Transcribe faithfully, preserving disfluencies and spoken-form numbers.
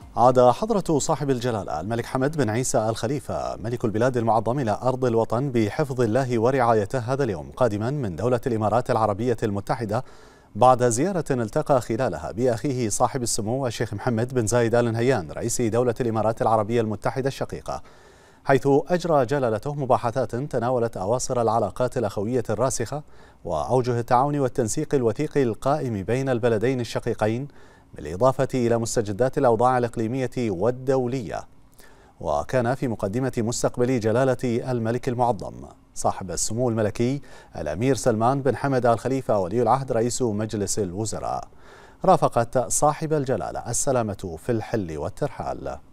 عاد حضرة صاحب الجلالة الملك حمد بن عيسى آل خليفة ملك البلاد المعظم إلى أرض الوطن بحفظ الله ورعايته هذا اليوم قادما من دولة الإمارات العربية المتحدة، بعد زيارة التقى خلالها بأخيه صاحب السمو الشيخ محمد بن زايد آل نهيان رئيس دولة الإمارات العربية المتحدة الشقيقة، حيث أجرى جلالته مباحثات تناولت أواصر العلاقات الأخوية الراسخة وأوجه التعاون والتنسيق الوثيق القائم بين البلدين الشقيقين، بالإضافة إلى مستجدات الأوضاع الإقليمية والدولية. وكان في مقدمة مستقبل جلالة الملك المعظم صاحب السمو الملكي الأمير سلمان بن حمد آل خليفة ولي العهد رئيس مجلس الوزراء. رافقت صاحب الجلالة السلامة في الحل والترحال.